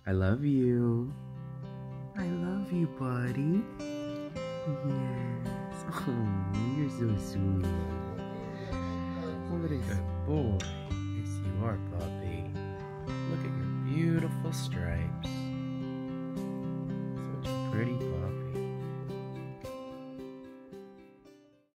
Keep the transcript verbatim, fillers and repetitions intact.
I love you. I love you, buddy. Yes. Oh, you're so sweet. What a good boy. Yes, you are, puppy. Look at your beautiful stripes. Such pretty